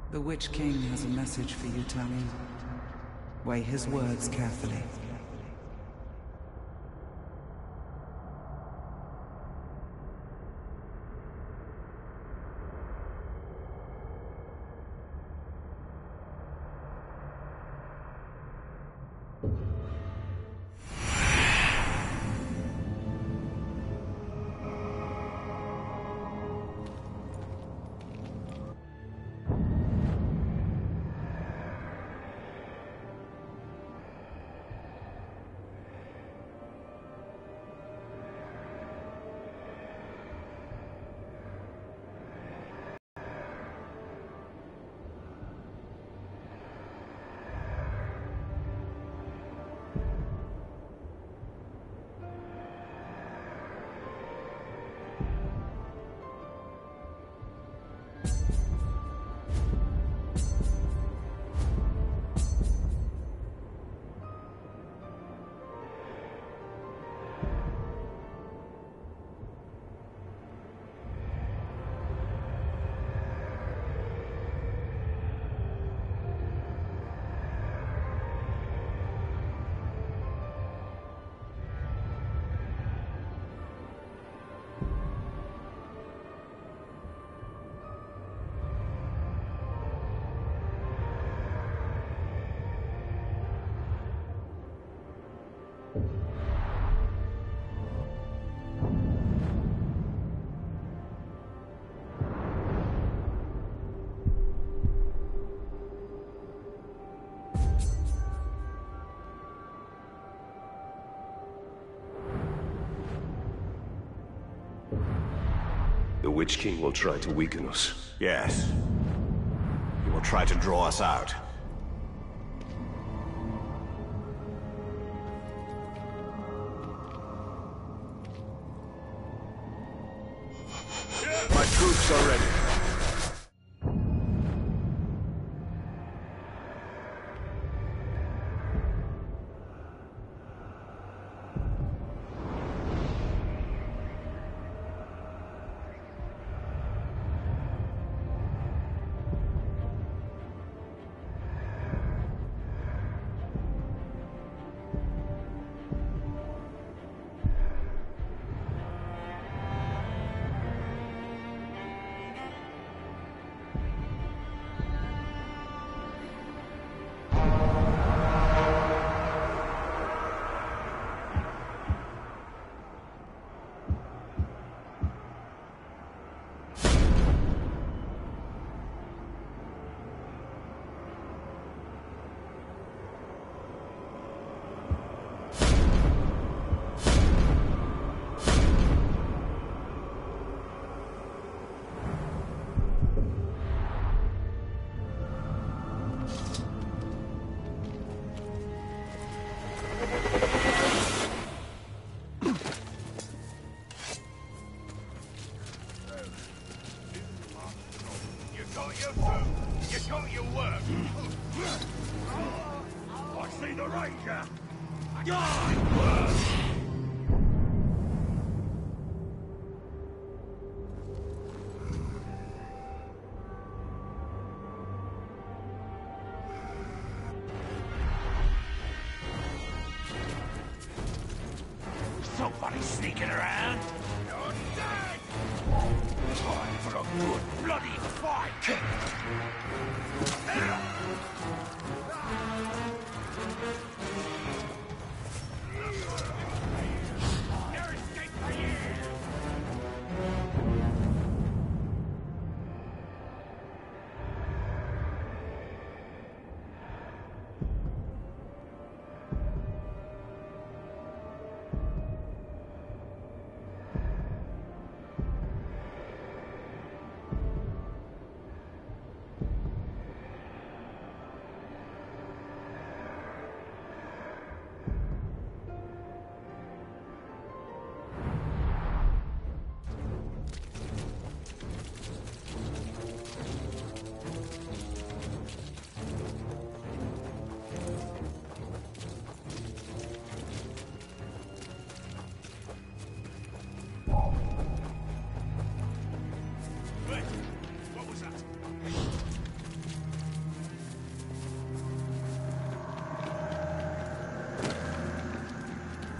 The Witch King has a message for you, Tony. Weigh his words carefully. The Witch King will try to weaken us. Yes. He will try to draw us out. My troops are ready. Somebody sneaking around? You're dead! Time for a good bloody fight!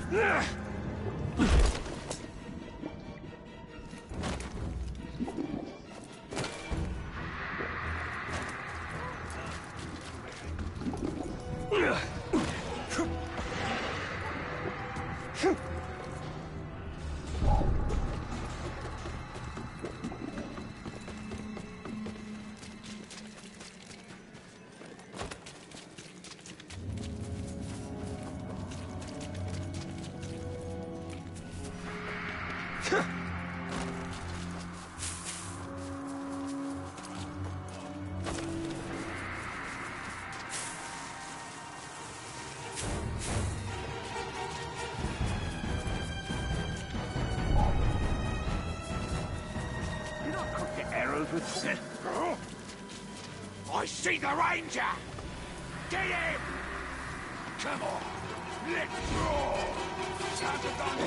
I see the Ranger! Get him! Come on, let's roar! Time to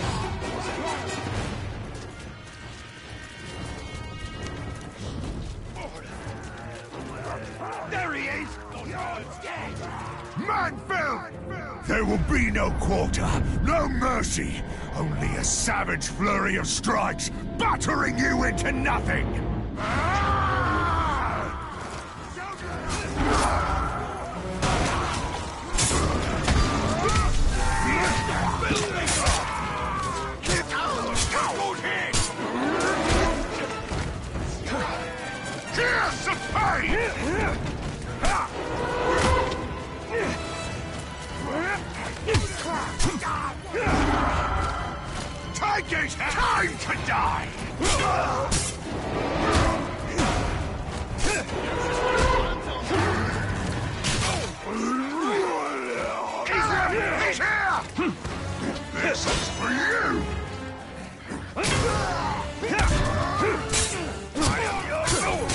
There he is! You're dead! Manfield! There will be no quarter, no mercy, only a savage flurry of strikes, battering you into nothing! Here's the pain! Take it! Time to die! He's here! This is for you! I am your soul!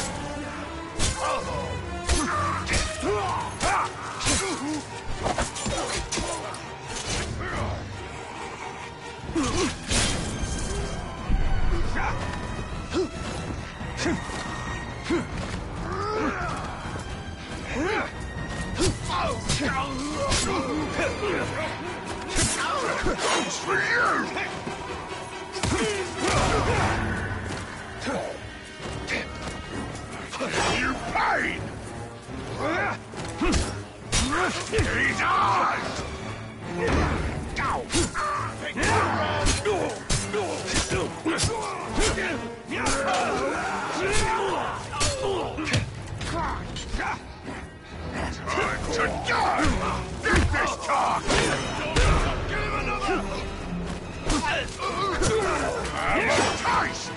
It's for you! You pain! He dies! Time to die! Get this talk! Have a taste!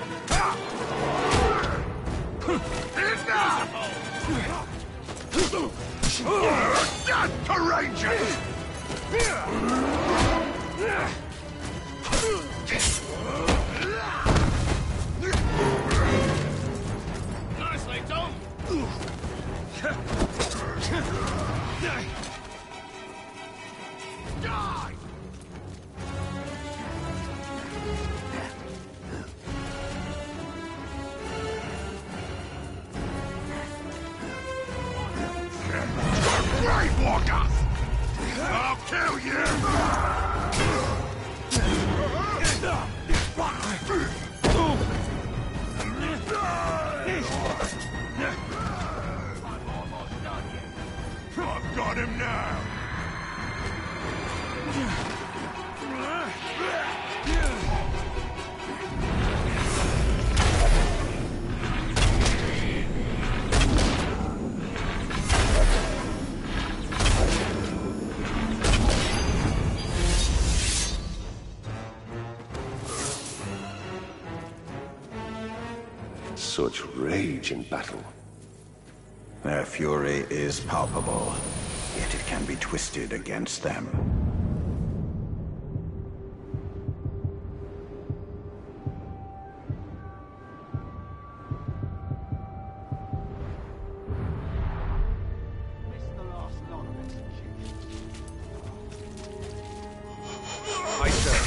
Enough! Death to Rangers! Nicely done! Die! Grave Walker! I'll kill you! I've got him now! Such rage in battle. Their fury is palpable, yet it can be twisted against them. Aye, sir.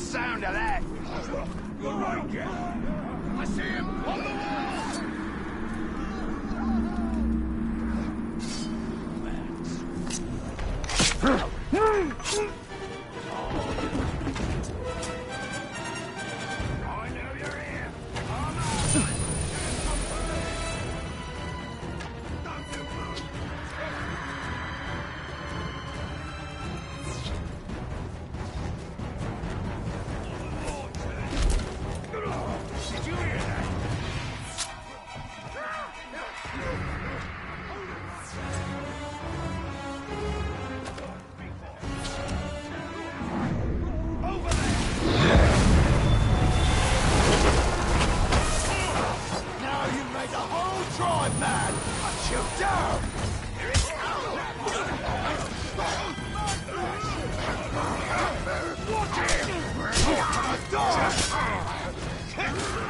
sound of that? The Ranger! I see him on the wall! I know you're here! Come on! Don't you move! Did you hear that? Over there! Now you've made the whole tribe mad! Cut you down! Here it comes! Watch him! You're gonna die!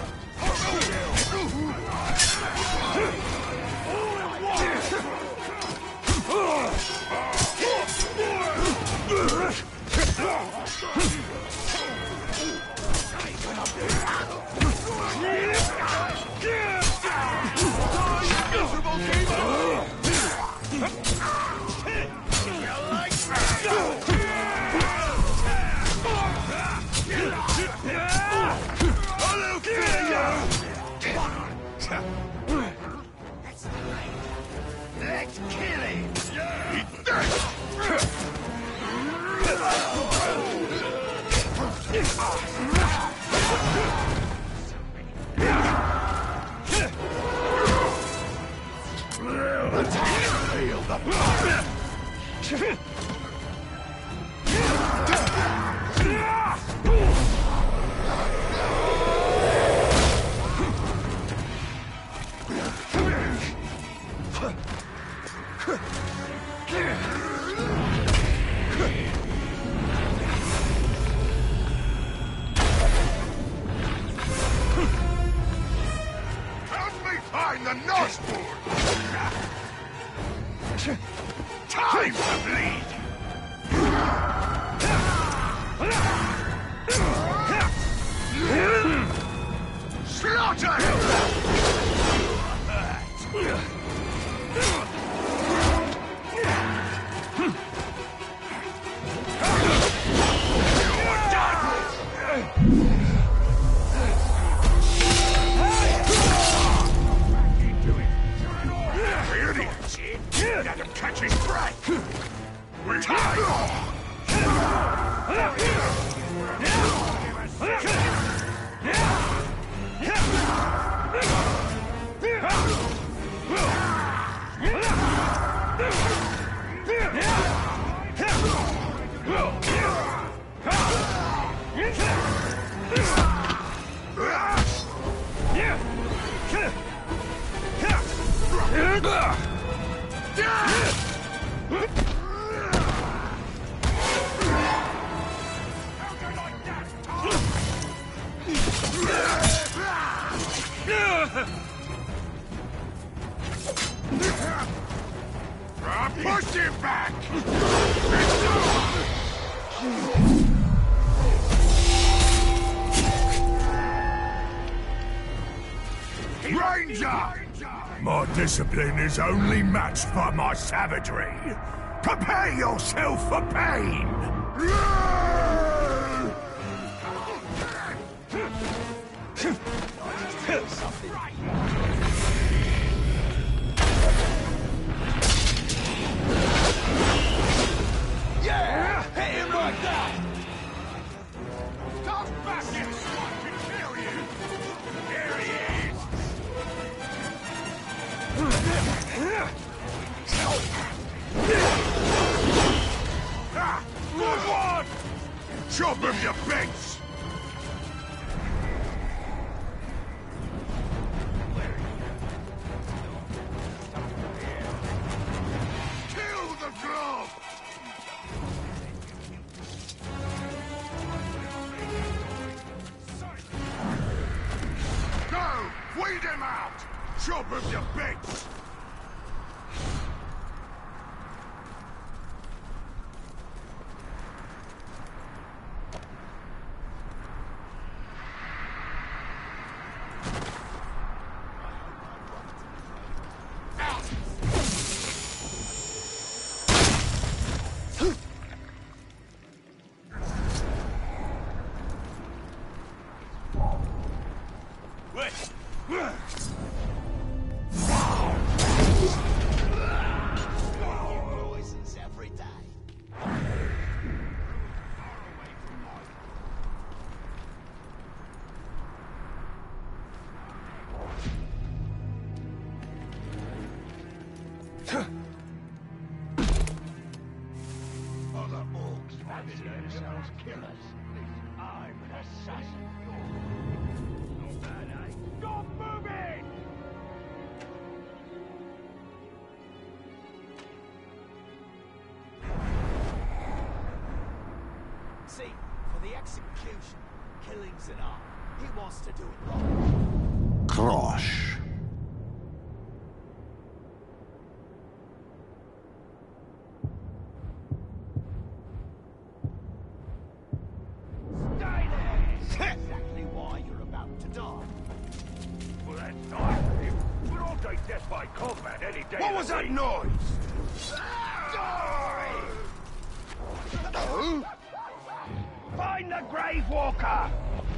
Let's kill him! Feel the blood! Help me find the Northwood! Time to bleed! Slaughter Let him catch his breath! Push him back! Ranger! My discipline is only matched by my savagery. Prepare yourself for pain! Yeah! Hit him like that! Stop back, you swat can kill you! Here he is! Good one! Chop him to bits! Kill the glove! Go! Weed him out! Chop him to bits! Poisons every day. Other orcs fancy themselves killers. I'm an assassin. Not bad, eh? Stop moving! See, for the execution, killing's an art. He wants to do it right. Crosh. Stay there! Exactly why you're about to die. Well, that's nice of him. But I'll take death by combat any day. What was that noise? Find the Grave Walker!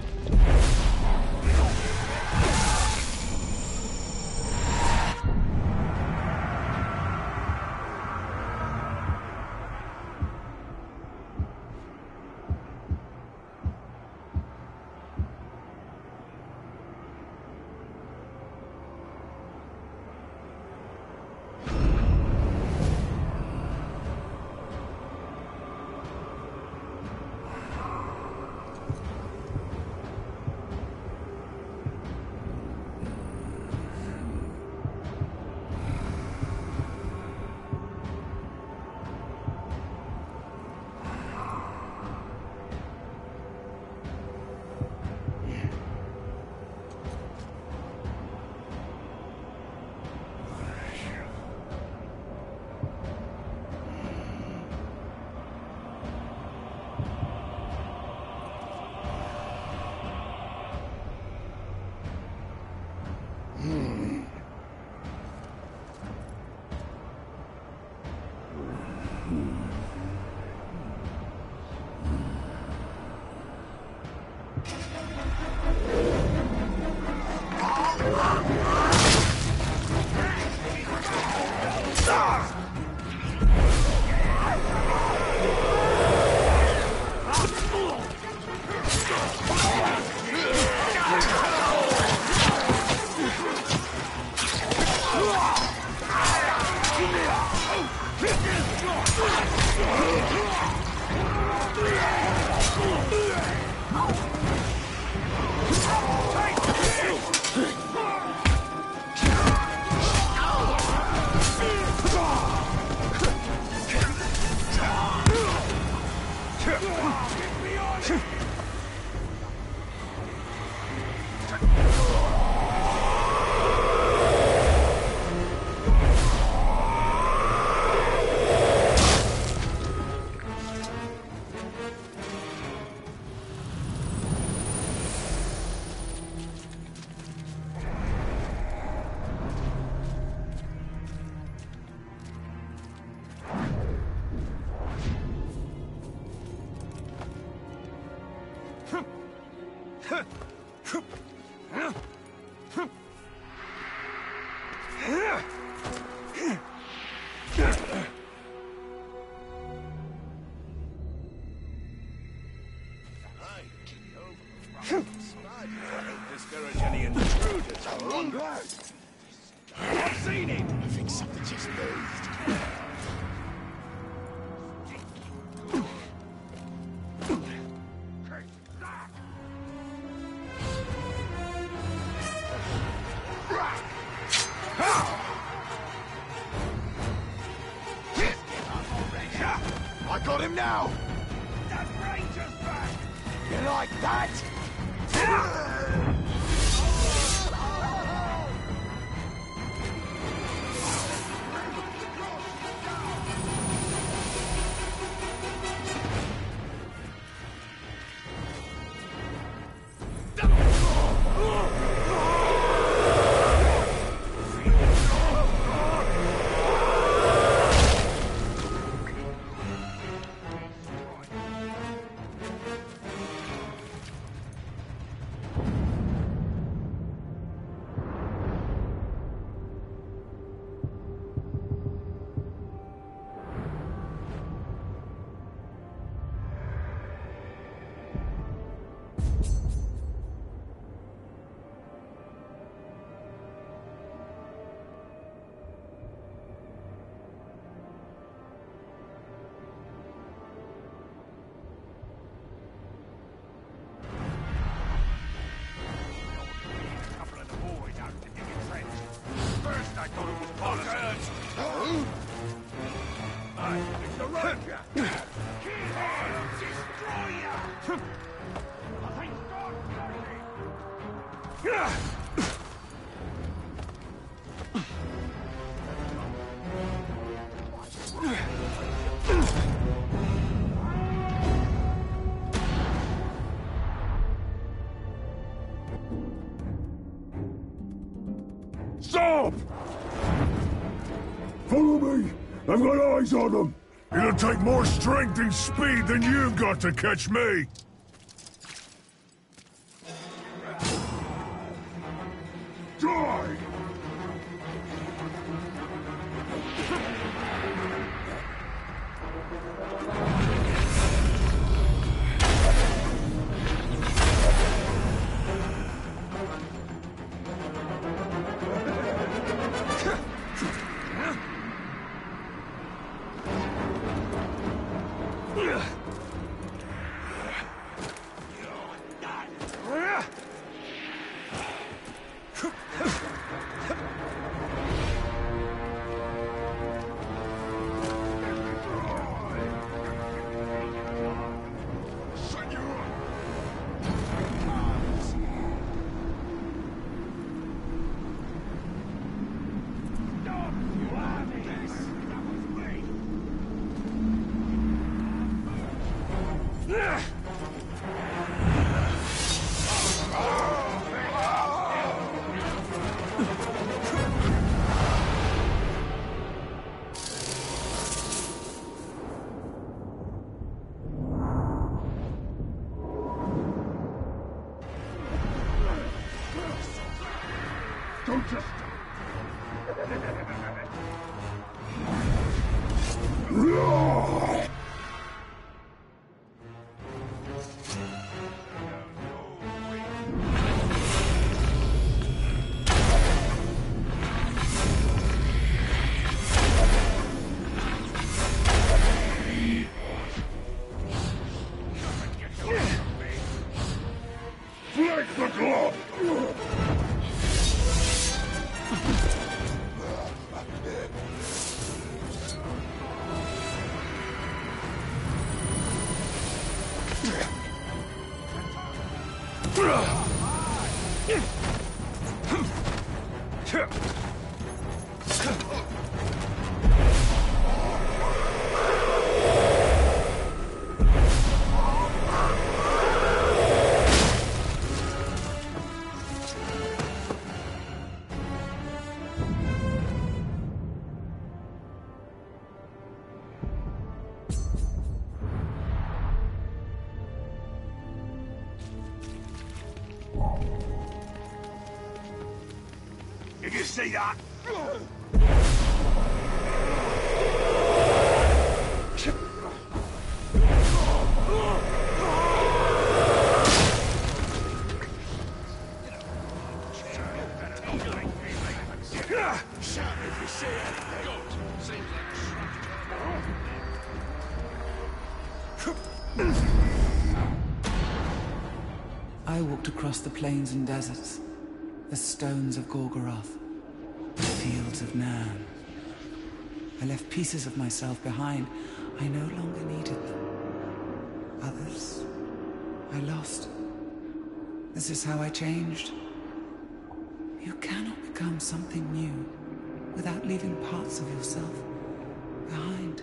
Discourage any intruders. I've seen him. I think something just moved. I got him now! That ranger's back. You like that? Stop! Follow me! I've got eyes on them! It'll take more strength and speed than you've got to catch me! Die! Don't just... Break the glove! Did you see that? I walked across the plains and deserts, the stones of Gorgoroth, the fields of Nan. I left pieces of myself behind. I no longer needed them. Others, I lost. This is how I changed. You cannot become something new without leaving parts of yourself behind.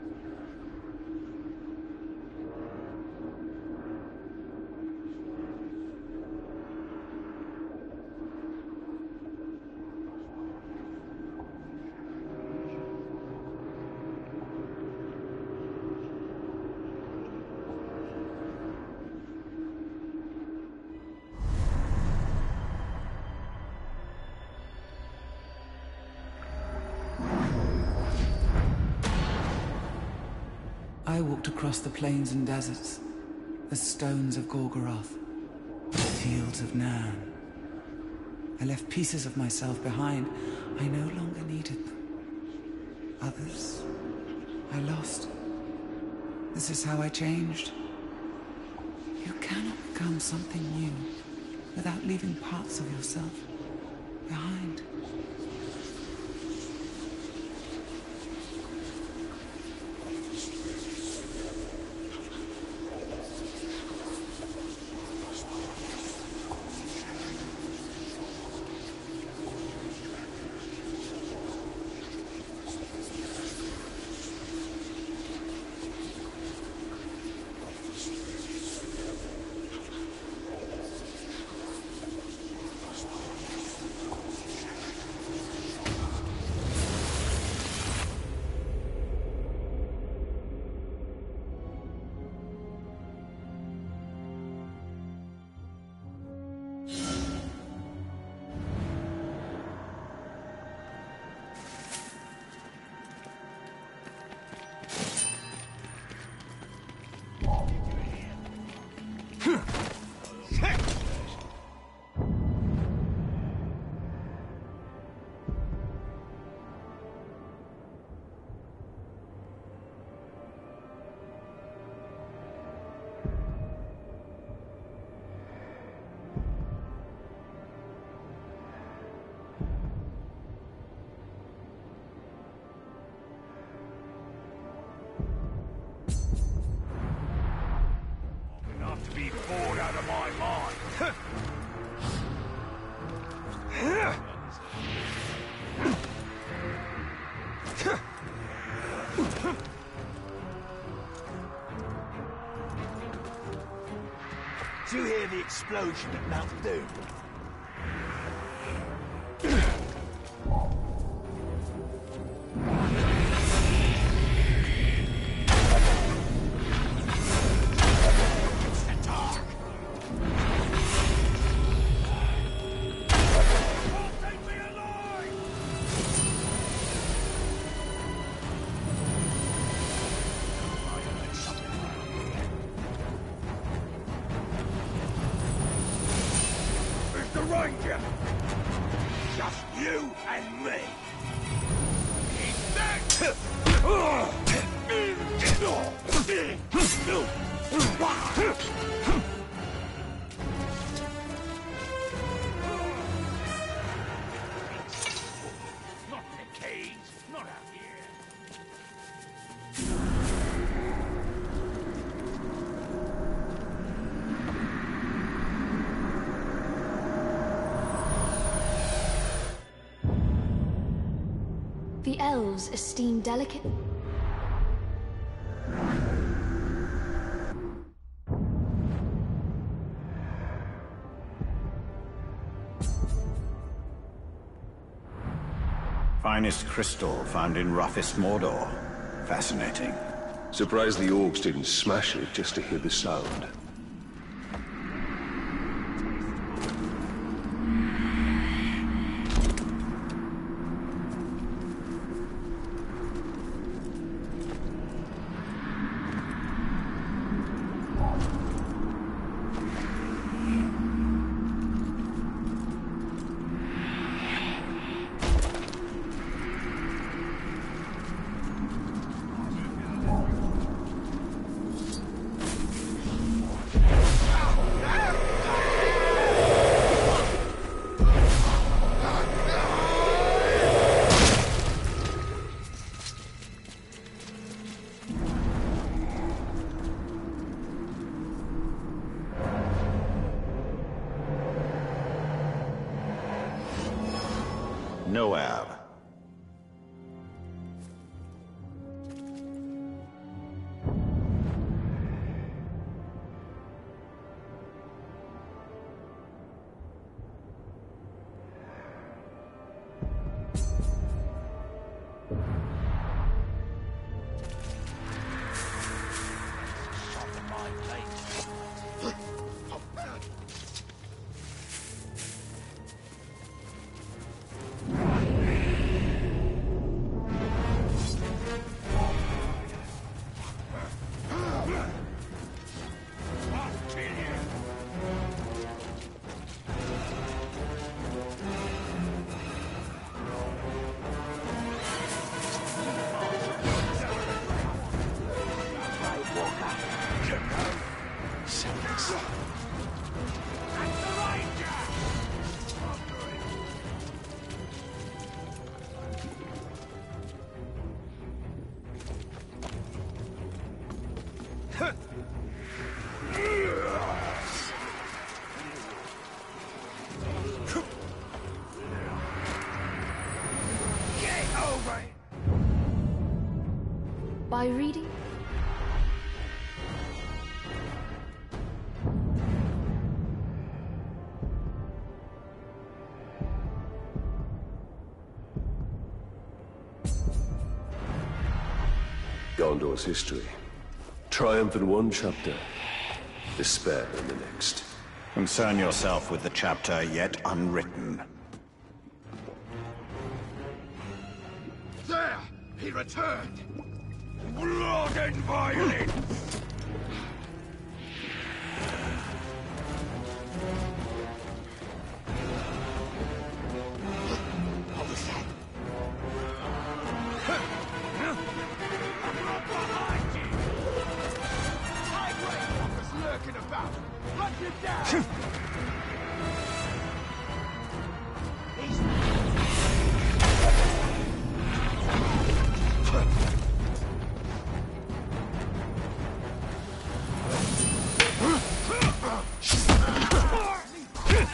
I walked across the plains and deserts, the stones of Gorgoroth, the fields of Nan. I left pieces of myself behind. I no longer needed them. Others, I lost. This is how I changed. You cannot become something new without leaving parts of yourself behind. Do you hear the explosion at Mount Doom? It's the dark! Won't take me alive! Where's the Ranger? Just you and me. He's dead! Not in the cage, not out here. The elves esteem delicate... Finest crystal found in roughest Mordor. Fascinating. Surprised the orcs didn't smash it just to hear the sound. Noab. By reading... Gondor's history. Triumph in one chapter, despair in the next. Concern yourself with the chapter yet unwritten. There! He returned! Blood and violence! What was that? I'm not behind you! Tide Rainwalkers lurking about! Hunt him down!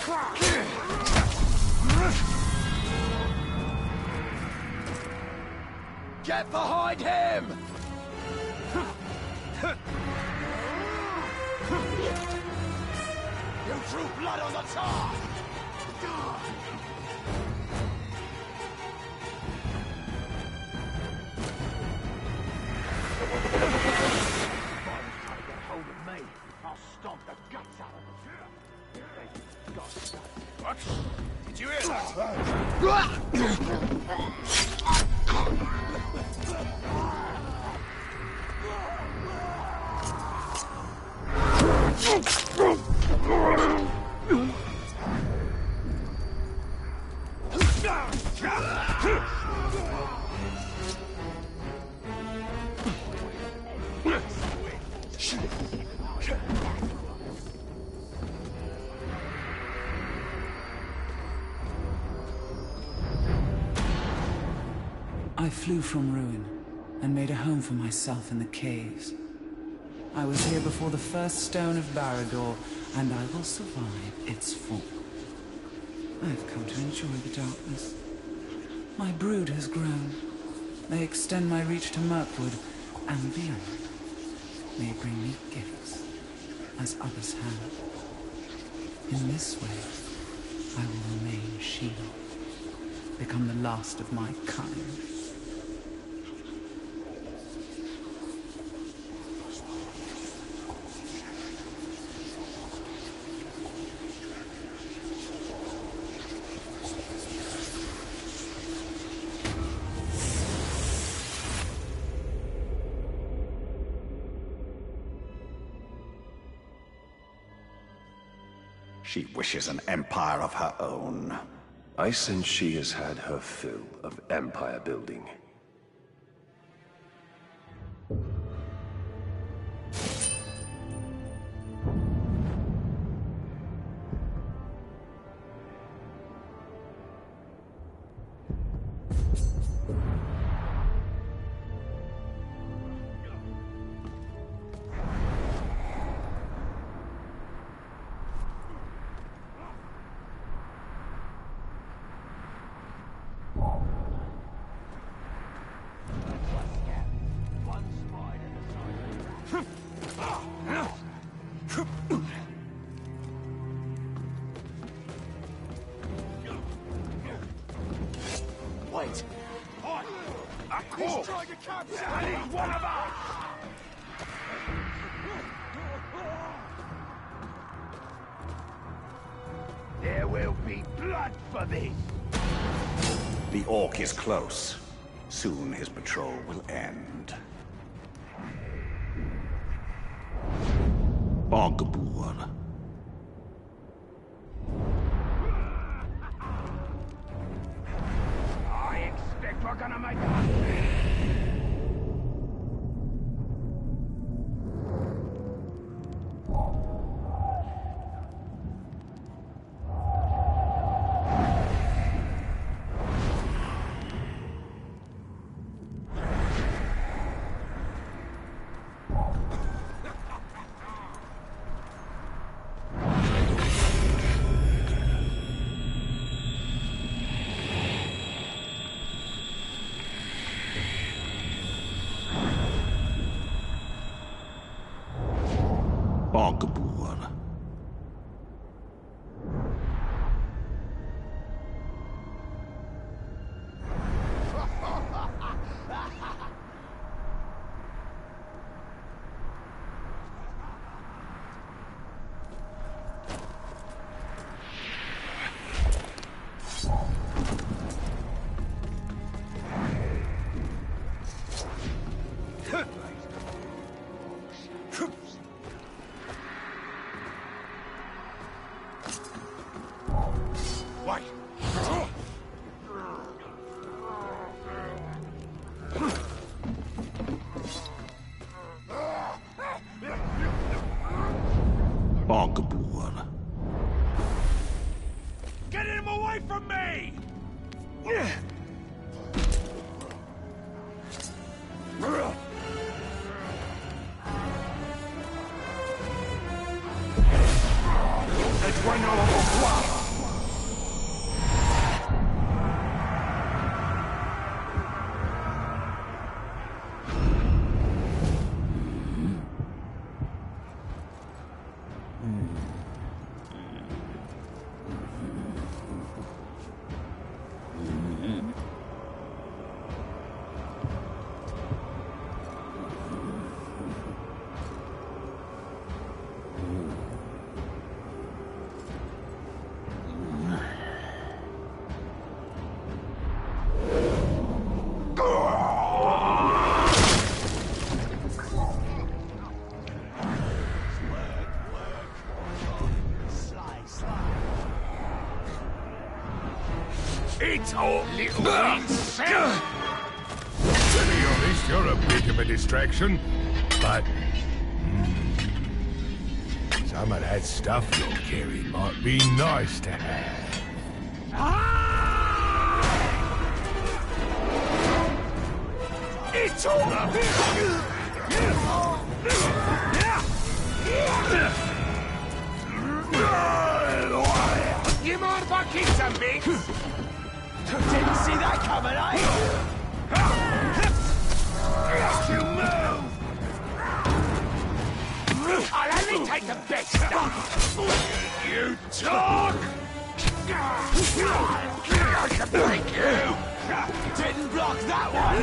Get behind him! You drew blood on the tar! Hold of me, I'll stomp the guts out of them. What? Did you hear that? I flew from ruin and made a home for myself in the caves. I was here before the first stone of Barad-dûr, and I will survive its fall. I have come to enjoy the darkness. My brood has grown. They extend my reach to Mirkwood and beyond. They bring me gifts, as others have. In this way, I will remain She-Hulk, become the last of my kind. She wishes an empire of her own. I sense she has had her fill of empire building. Wait! He's trying to capture one of us! There will be blood for this! The Orc is close. Soon his patrol will end. Bogabur. I expect we're gonna make a... Bogabur. Wait! Bogabur. Get him away from me! Étoignons en toi! It's all little insane. To be honest, you're a bit of a distraction, but... some of that stuff you're carrying might be nice to have. It's all... You mind if I kick some bits? Didn't see that coming, eh? You move! I'll only take the best stuff! You talk! I can break you! Didn't block that one!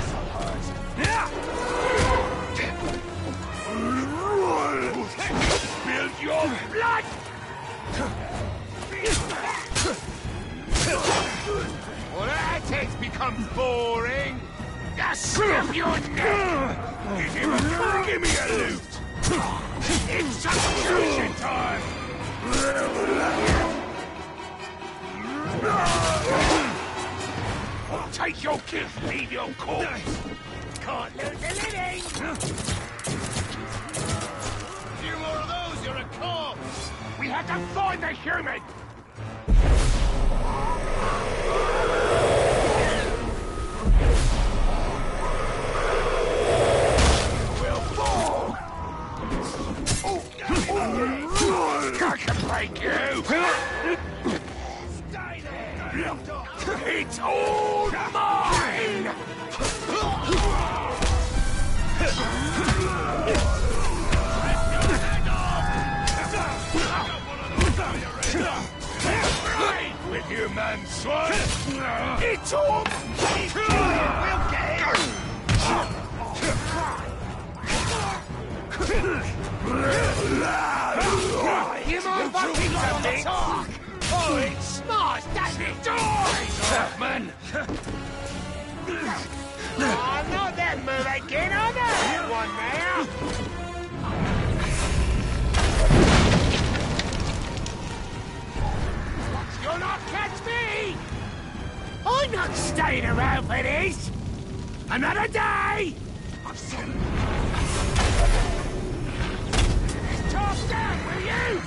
Spill your blood! Well, that text becomes boring. Just snap your neck! Give me a loot! It's substitution time! Take your gift, leave your corpse! Can't lose a living! Few more of those, you're a corpse! We have to find the human! We'll fall! I can break you! Stay there! It's all mine! With you, man, son! It's all... We'll get it! You mind fucking something? Oh, it's smart, that's it! Die, man! Oh, not that move again, I know that one now! You'll not catch me! I'm not staying around for this! Another day! I've seen... Talk down, will you?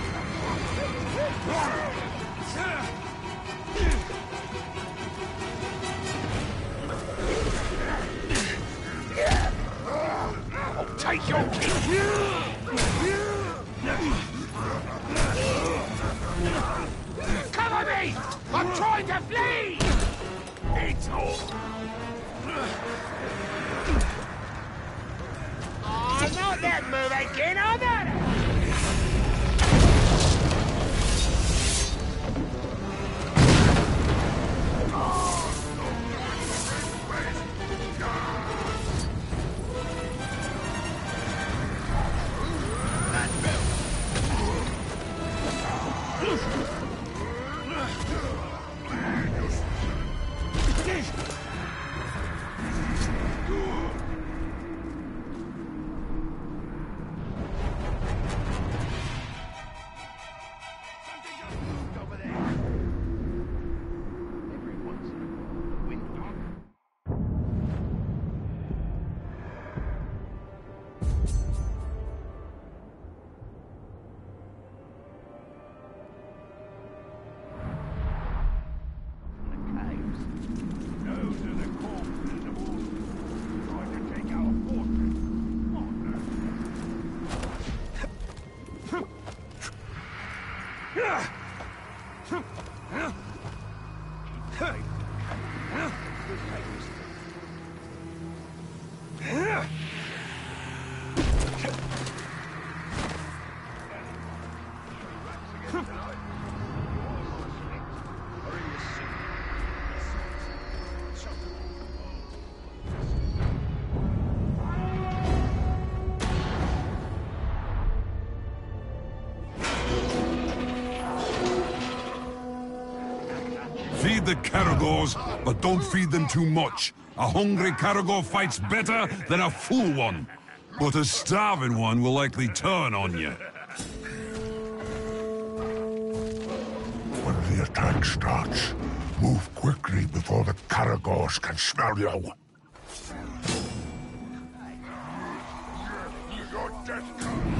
I'll take your Cover me! I'm trying to flee! It's all... Oh, not that move again, I'm not... Feed the Caragors, but don't feed them too much. A hungry Caragor fights better than a full one. But a starving one will likely turn on you. When the attack starts, Move quickly before the Karagors can smell you. Your death comes.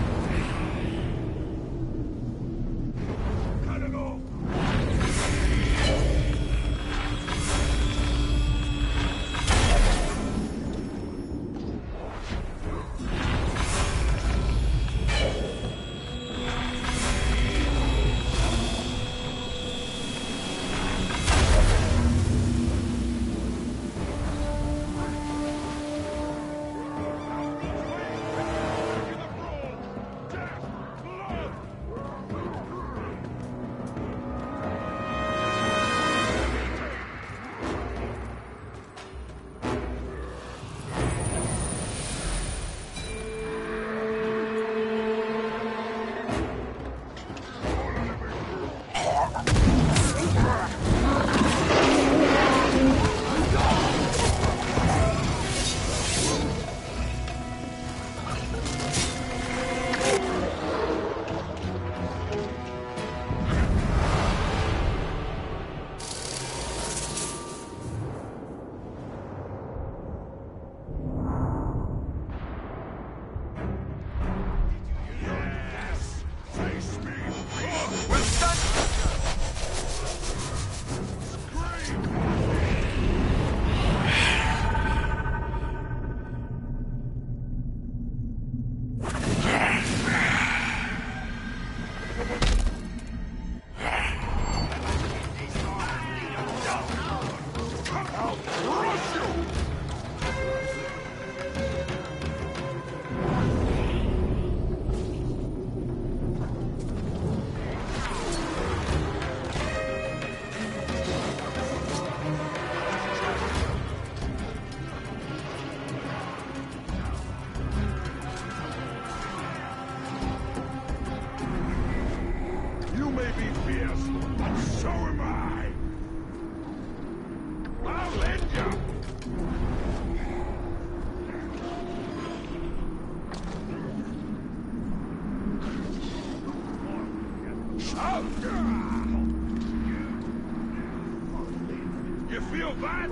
You feel that?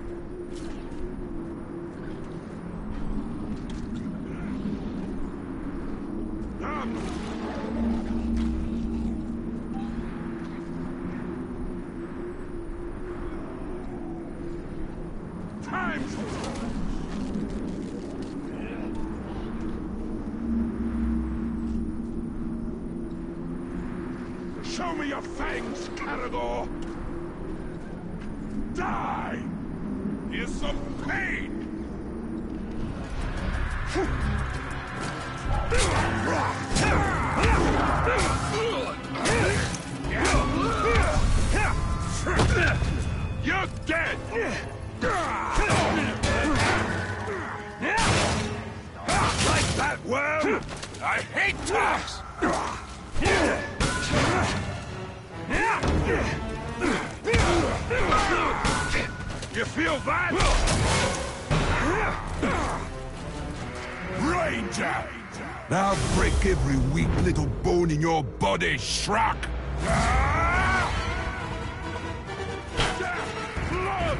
Show me your fangs, Caragor! Die! Here's some pain! You're dead! Like that, worm? I hate tax! You feel that? Ranger! I'll break every weak little bone in your body, Shrek! Blood!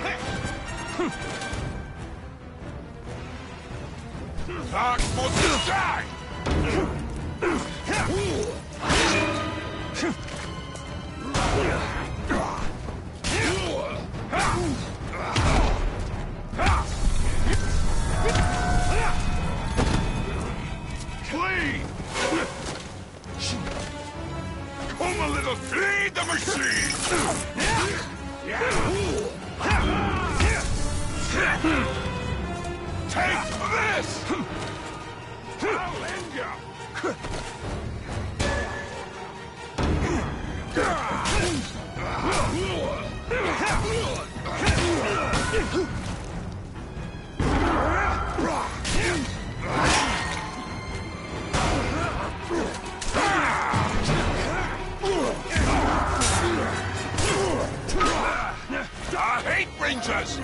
Dark must die! Clean! Come a little, feed the machine! Take this! I'll end you! I hate rangers!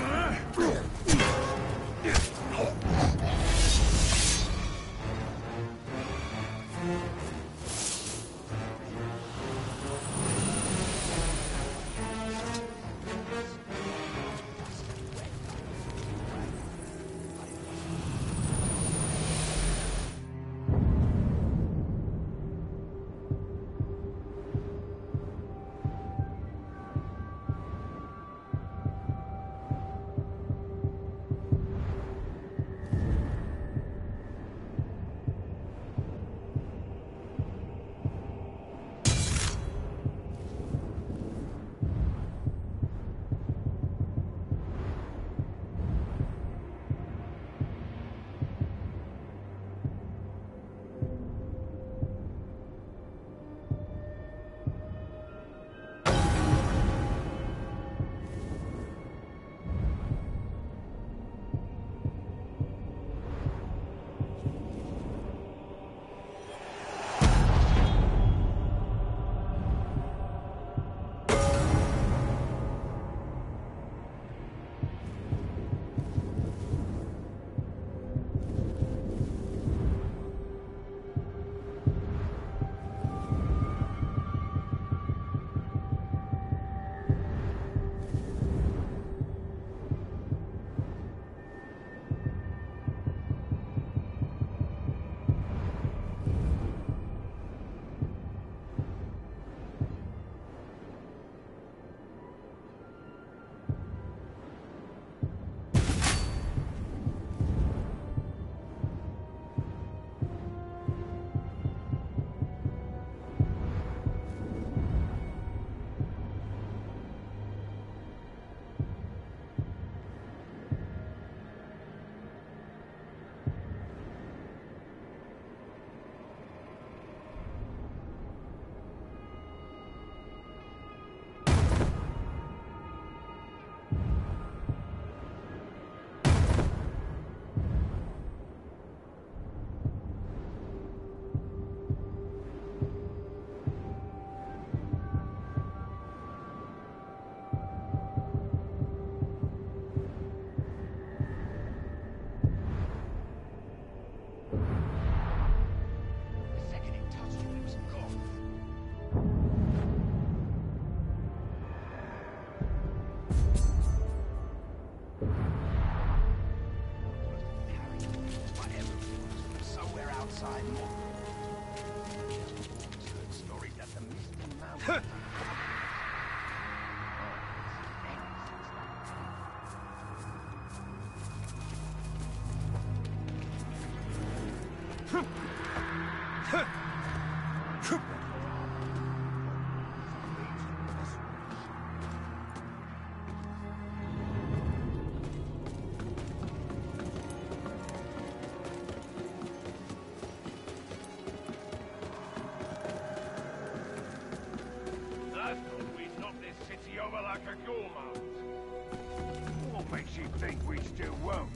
What makes you think we still won't?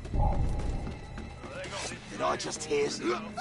Did I just hear?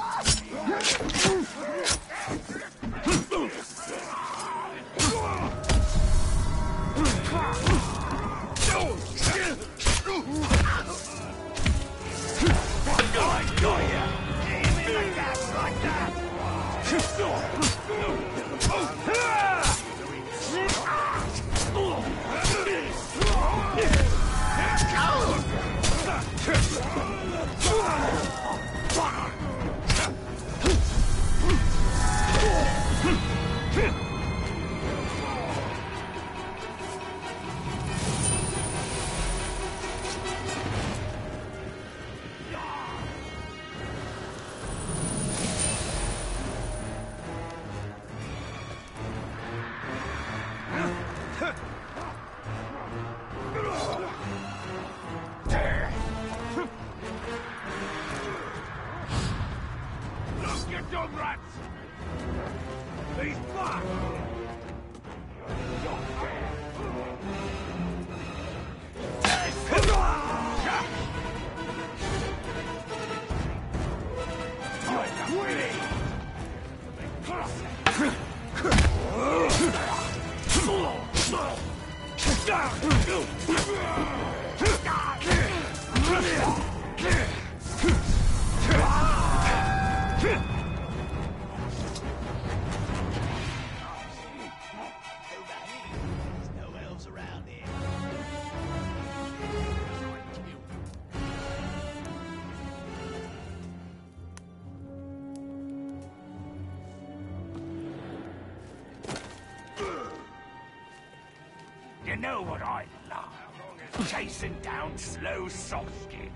You know what I love? Chasing down slow softskins.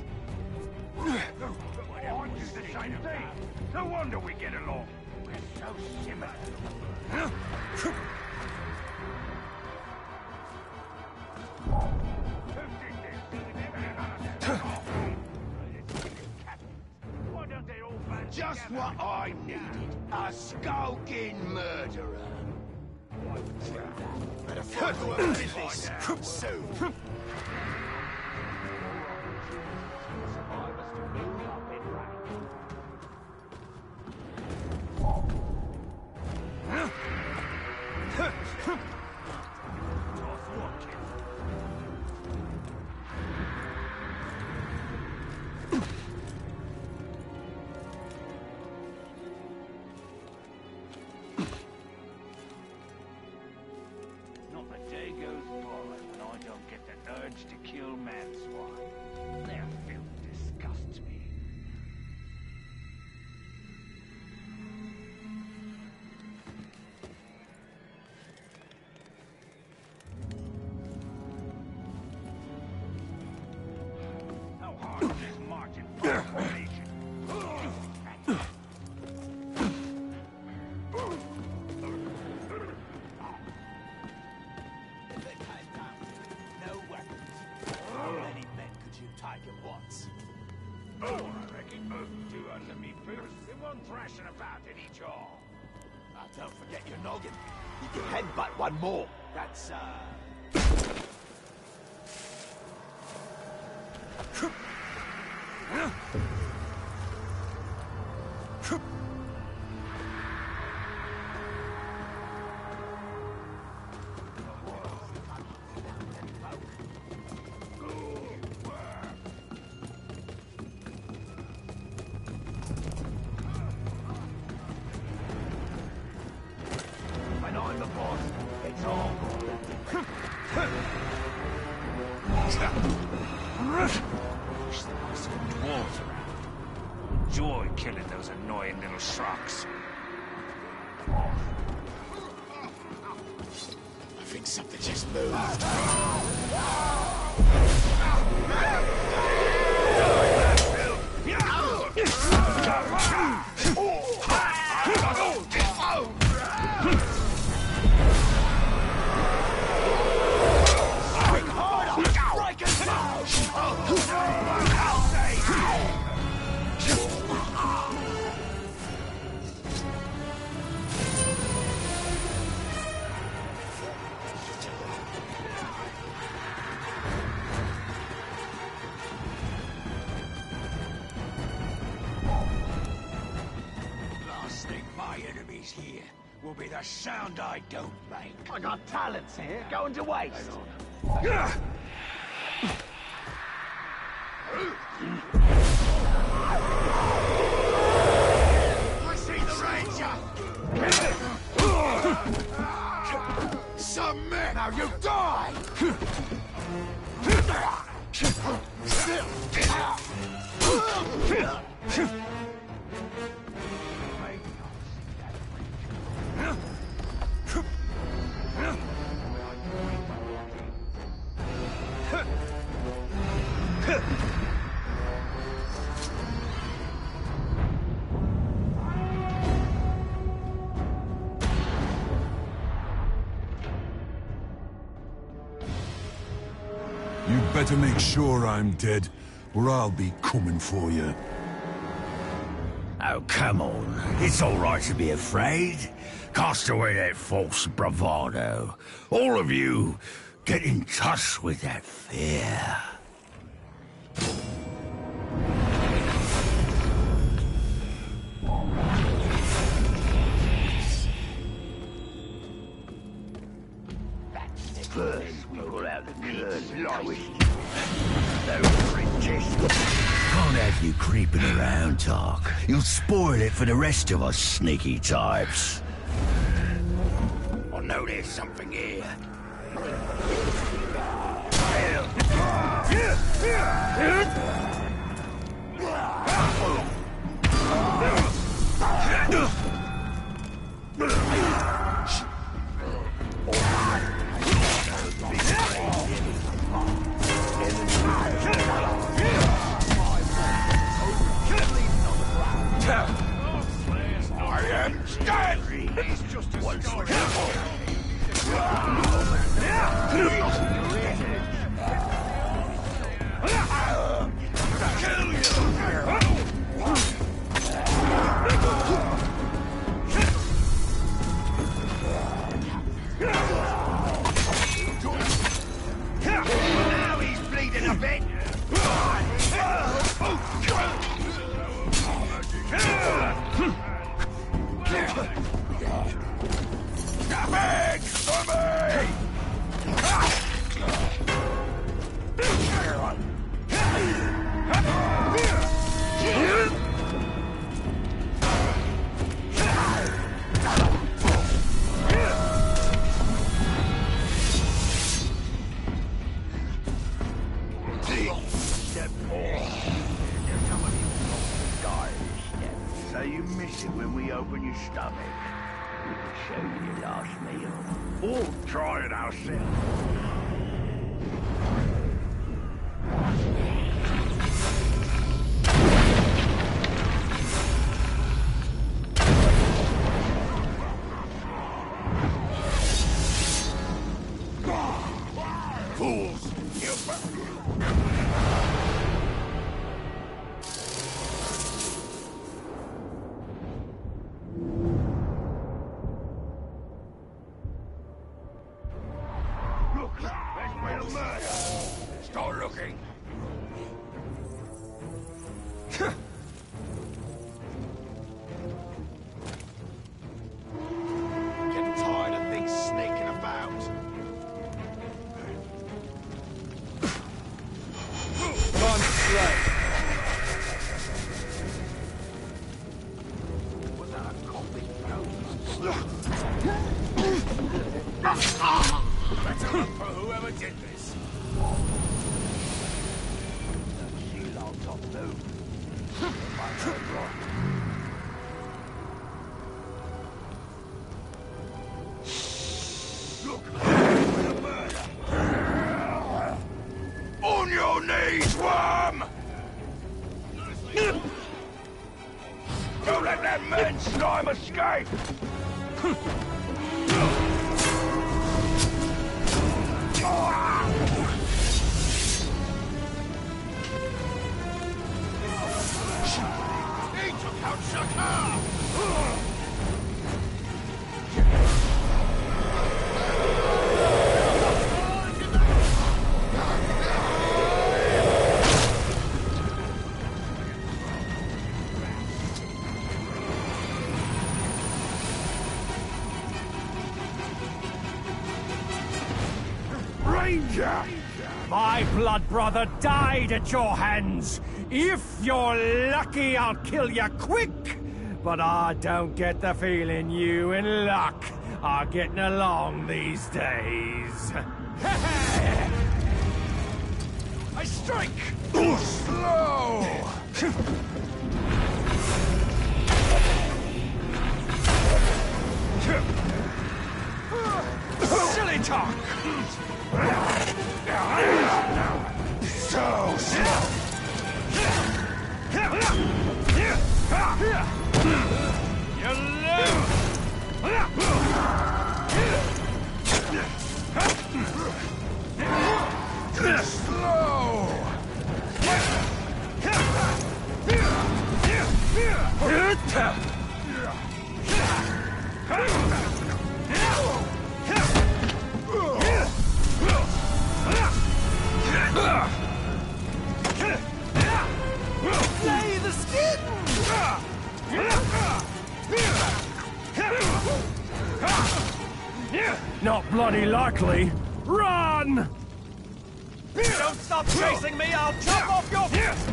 I do the same thing. No wonder we get along. We're so similar. Just what I needed. A skulking murderer. Better find whoever did this soon. To kill manswine. Their filth disgusts me. How hard is this march in formation? Oh, I reckon both two under me first. They won't thrashing about in each all. Don't forget your noggin. You can headbutt one more. That's, When I'm the boss, it's all. Wish there were some dwarves around. enjoy killing those annoying little sharks. I think something just moved. Last thing my enemies hear will be the sound I don't make. I got talents here going to waste. I see the Ranger! Submit! Now you die! You better make sure I'm dead, or I'll be coming for you. Oh, come on. It's all right to be afraid. Cast away that false bravado. All of you, get in touch with that fear. First, we pull out the curtain. Those fringes. Can't have you creeping around, Tark. You'll spoil it for the rest of us sneaky types. I know there's something here. I am dead! He's just a skull. Kill you! Now he's bleeding a bit. Back for me! So you miss it when we open your stomach. We can show you your last meal. Or try it ourselves. Fools! Look! There's real murder! Start looking! Getting tired of things sneaking about. Gone slow. Was that a copy? Better look for whoever did this. Sea logs on move. On your knees, worm! Don't let that man slime escape! He took out Tushar! Ranger! My blood brother died at your hands. If you're lucky, I'll kill you quick. But I don't get the feeling you and Luck are getting along these days. I strike! Slow! Silly talk! So slow! You lose! Slow! Lay the skin! Not bloody likely. Run! Don't stop chasing me, I'll chop off your...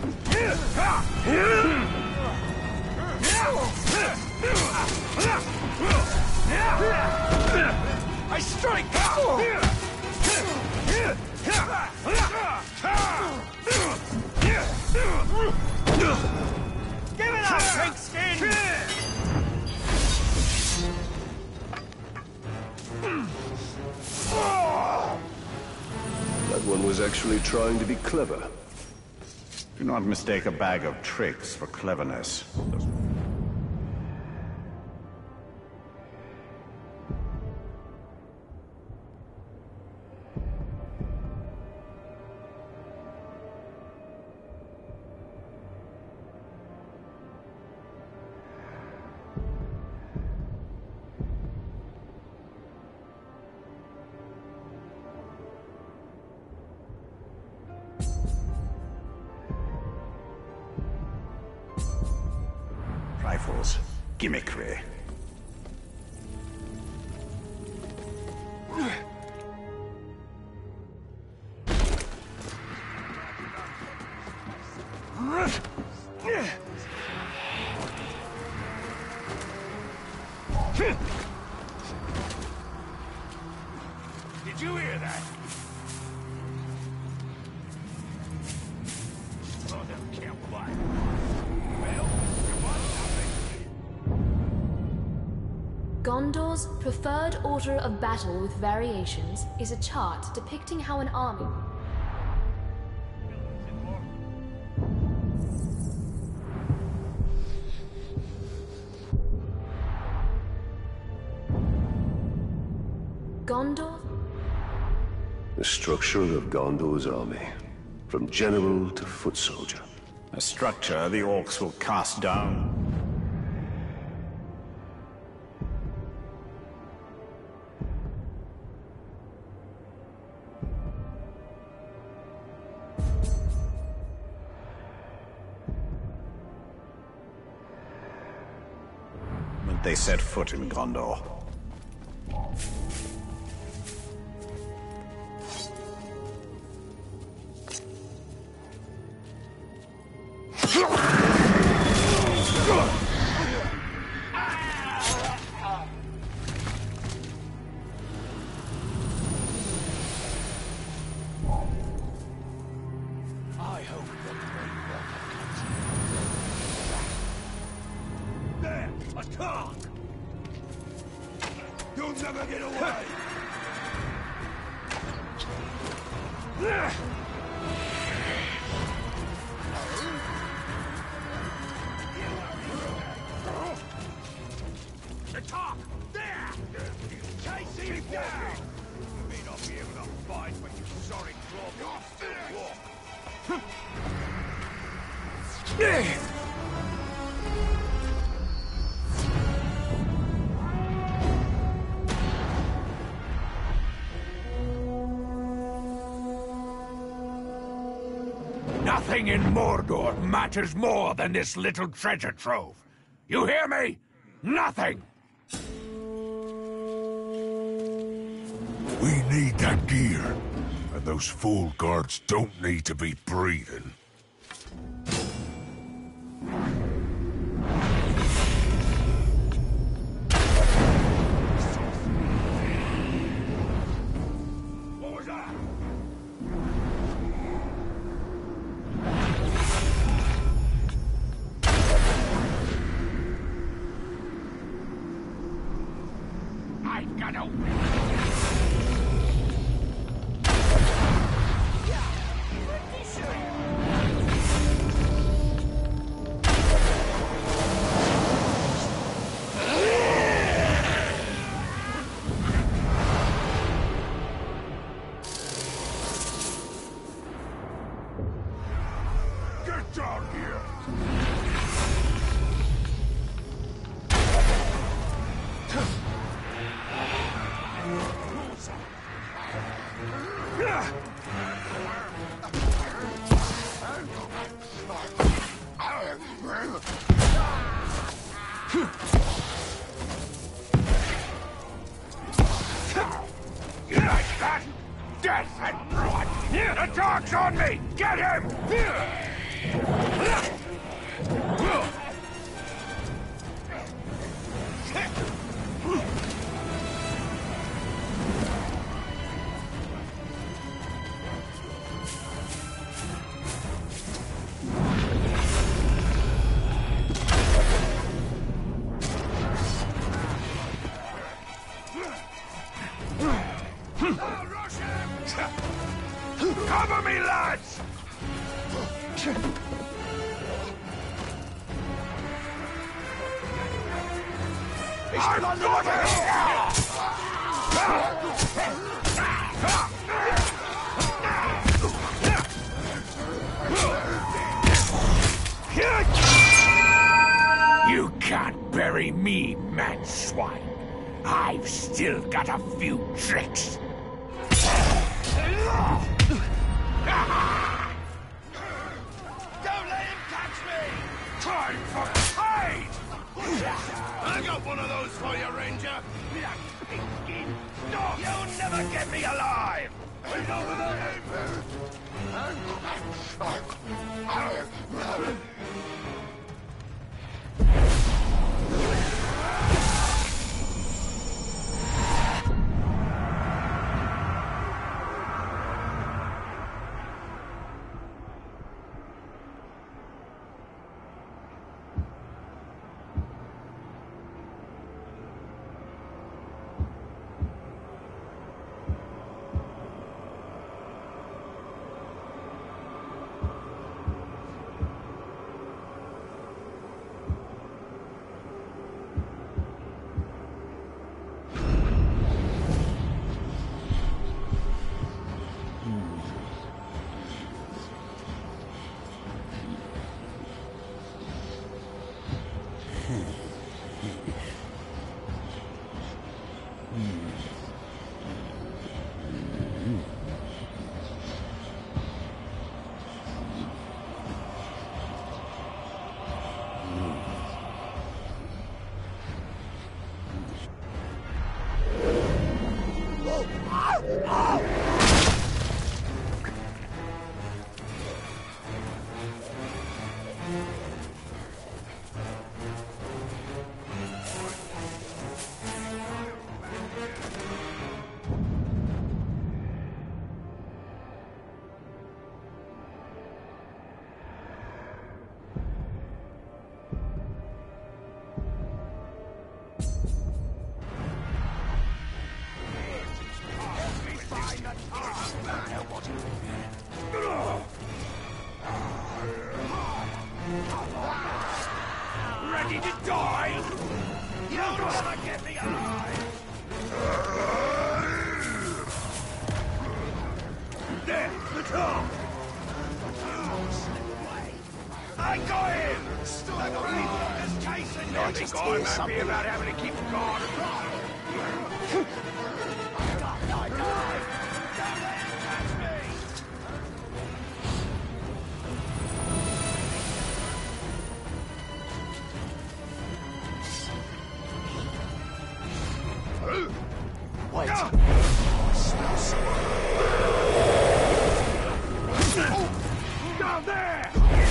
I strike! Give it up, pink skin! That one was actually trying to be clever. Do not mistake a bag of tricks for cleverness. Rifles, gimmickry. Did you hear that? Oh, don't care what. Well, Gondor's preferred order of battle with variations is a chart depicting how an army... Gondor? The structure of Gondor's army, from general to foot soldier. A structure the orcs will cast down. When they set foot in Gondor. I hope the Great Water comes. Talk! You'll never get away! The top! There! Chase him down! You may not be able to fight, but you sorry clog. You're finished! Walk! Nothing in Mordor matters more than this little treasure trove. You hear me? Nothing! We need that gear. And those fool guards don't need to be breathing. What was that? I've got a... Get down here! Like that! Death and blood! The dog's on me! Get him! Cover me, lads! I'm going You can't bury me, man swine. I've still got a few tricks. Don't let him catch me! Time for pain! I got one of those for you, Ranger. You'll never get me alive! Wait over there! to die? You don't want to get me alive! There, the top! I got him! Still have a chasing me! I think I'm happy about having to keep guard. Don't let him catch me! Wait. I smell someone. Down there!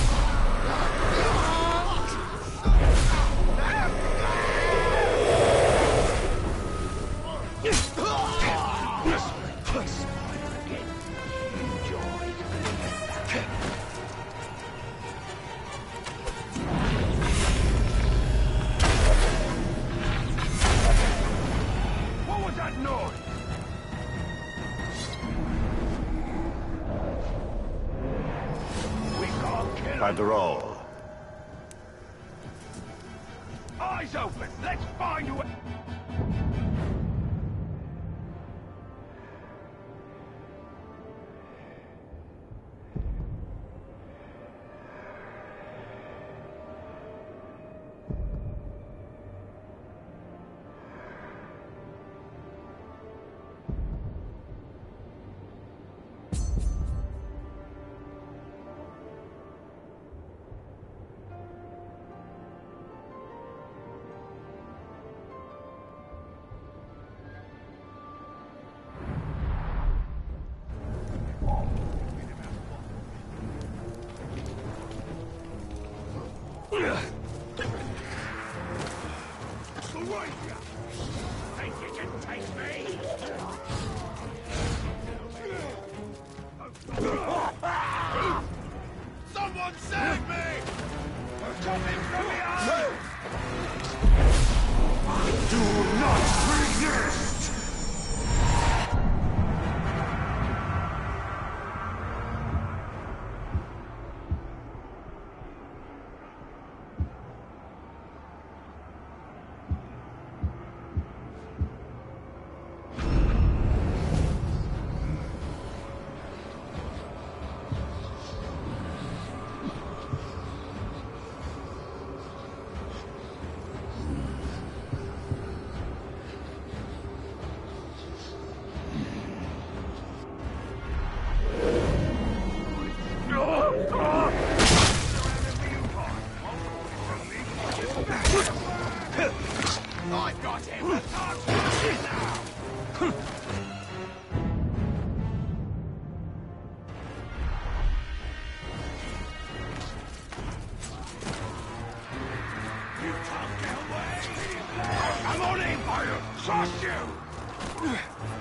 What was that noise? We can't kill him. Time to roll. Eyes open! Let's find you a... Think you can take me? Someone save me! We're coming from behind! Do not resist! I've got him! The target's now! You can't get away! I'm on him! I don't trust you!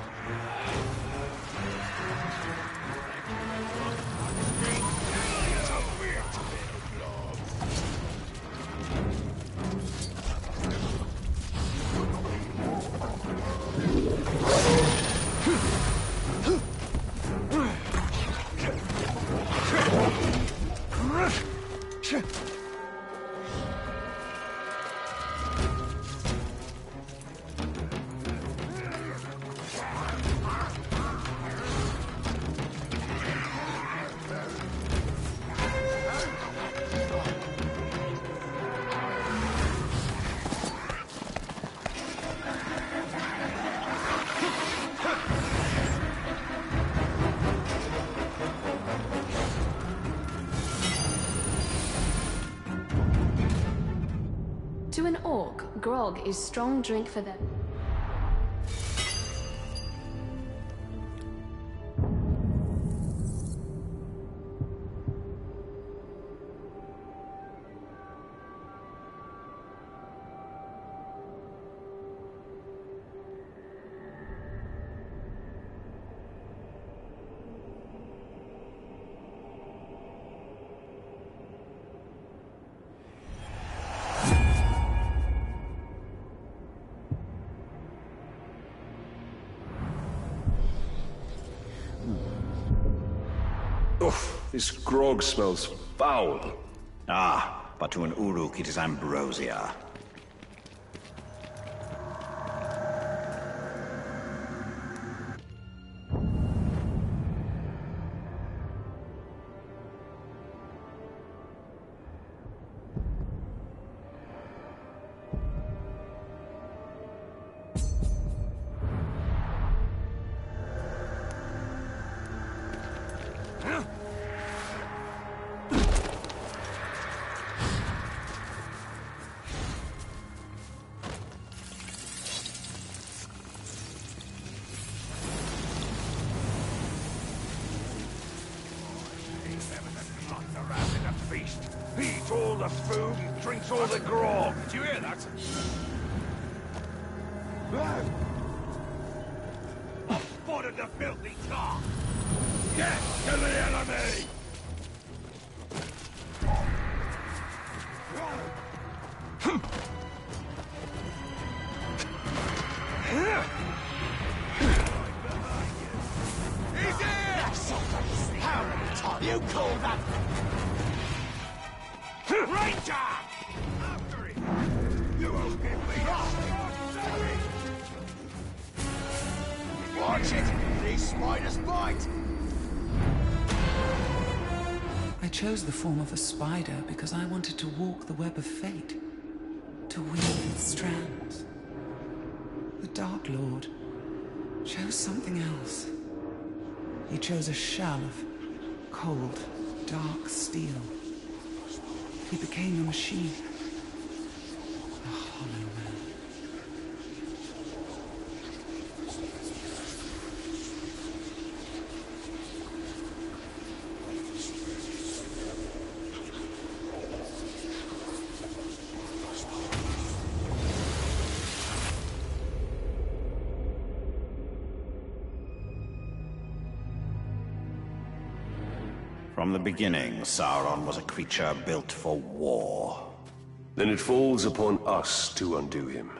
To an orc, grog is strong drink for them. Oof, this grog smells foul. Ah, but to an Uruk it is ambrosia. Eats all the food and drinks all the grog. Did you hear that? Spotted the filthy tar! Get to the enemy! He's here! How many times you call that? Ranger! After him! You won't get me! Watch it! These spiders bite! I chose the form of a spider because I wanted to walk the web of fate, to weave its strands. The Dark Lord chose something else. He chose a shell of cold, dark steel. He became a machine. A hollow man. From the beginning, Sauron was a creature built for war. Then it falls upon us to undo him.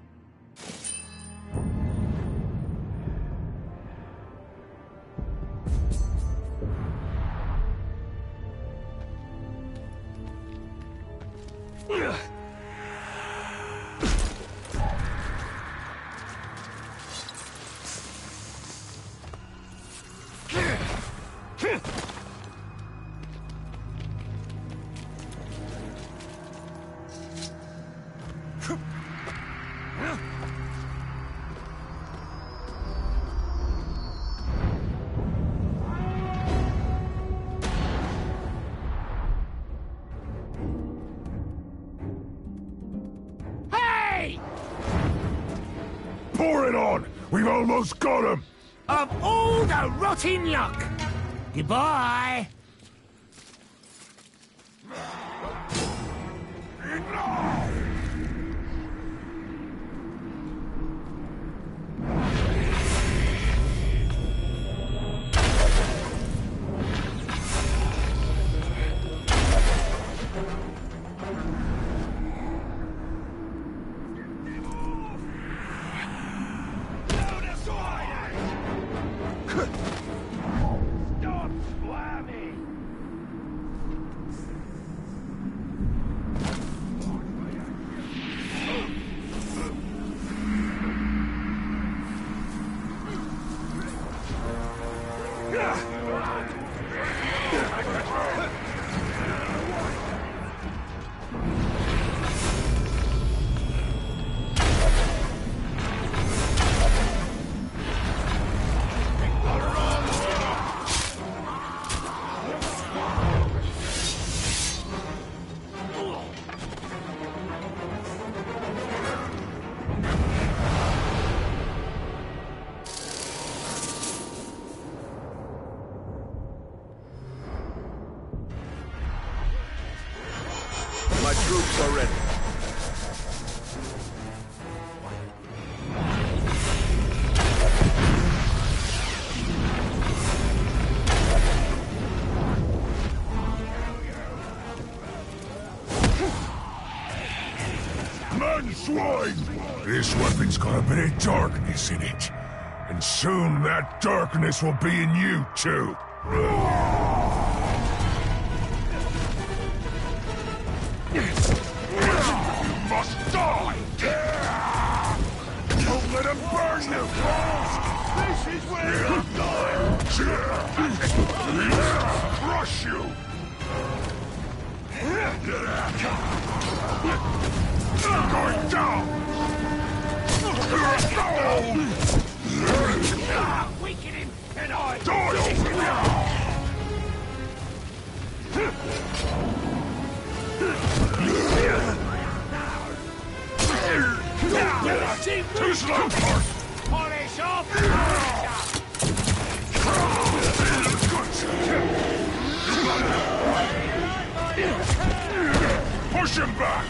Pour it on! We've almost got him! Of all the rotting luck! Goodbye! Stop slamming! My troops are ready. Man swine! This weapon's got a bit of darkness in it. And soon that darkness will be in you too. must die! Don't let him burn you, fools! This is where I'm going! Crush you! You're going down! Weaken him, and I... Die over now! Too slow, Park! Polish off! Push him back!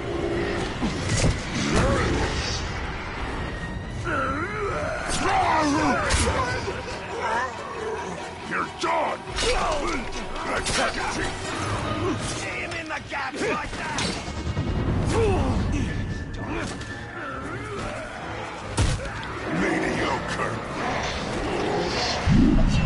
You're done! Attack it! Hit him in the gap like that! Mediocre!